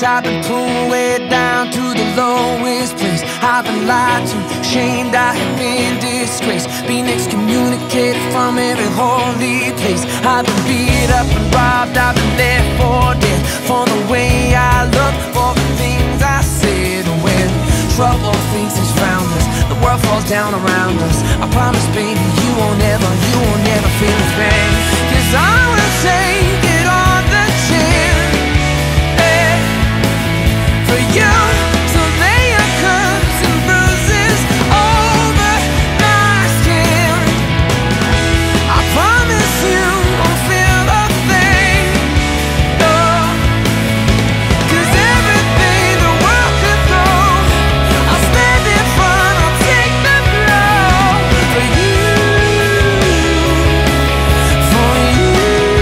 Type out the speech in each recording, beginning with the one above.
I've been pulled way down to the lowest place. I've been lied to, shamed, I have been disgraced, been excommunicated from every holy place. I've been beat up and robbed, I've been left for dead, for the way I look, for the things I said. When trouble thinks it's found us, the world falls down around us, I promise baby you won't ever feel a thing. 'Cause I will take it on the chin, hey, for you. So lay your cuts and bruises over my skin. I promise you won't feel a thing, no. 'Cause everything the world could throw, I'll stand in front, I'll take the blow. For you, for you.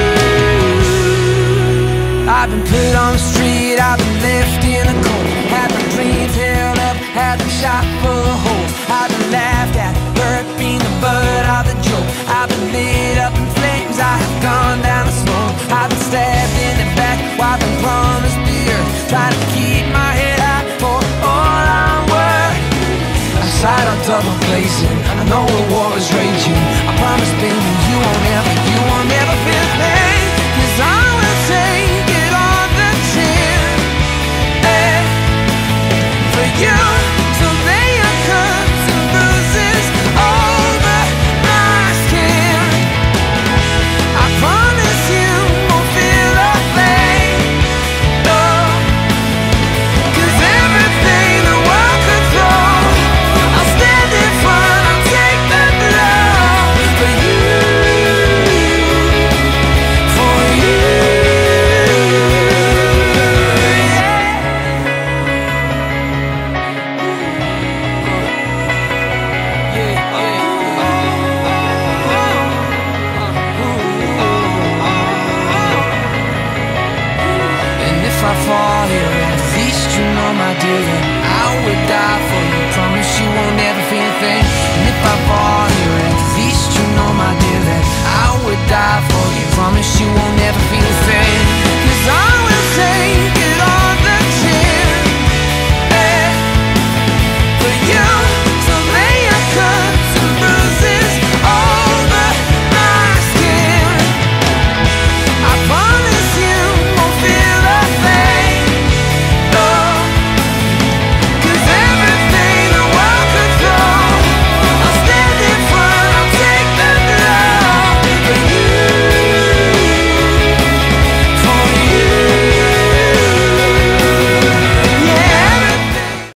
I've been put on the street, I've been left in the cold, had my dreams held up, had them shot full of holes. I've been laughed at, hurt, been the butt of the joke. I've been lit up in flames, I have gone down the smoke. I've been stabbed in the back, while I've been promised the earth, trying to keep my head high for all I'm worth. Outside I'm double blazing, I know the war is raging. I promise baby you won't ever feel pain. 'Cause I will take it on the chin, hey, for you. So lay your cuts and bruises over my skin. I promise you won't feel a thing, no. 'Cause everything the world could throw, I'll stand in front, I'll take the blow. For you, for you, and if I fall here, at least you know, my dear, that I would die for you. Promise you won't ever feel a thing. And if I fall here, at least you know, my dear, that I would die for you. Promise you won't ever feel a thing.